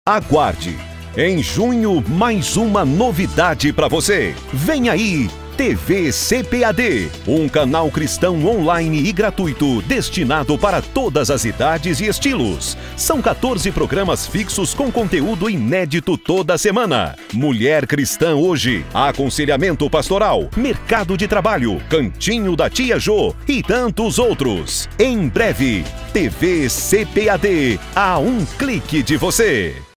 Aguarde! Em junho, mais uma novidade para você. Vem aí! TV CPAD, um canal cristão online e gratuito destinado para todas as idades e estilos. São 14 programas fixos com conteúdo inédito toda semana. Mulher Cristã Hoje, aconselhamento pastoral, mercado de trabalho, cantinho da Tia Jô e tantos outros. Em breve, TV CPAD, a um clique de você.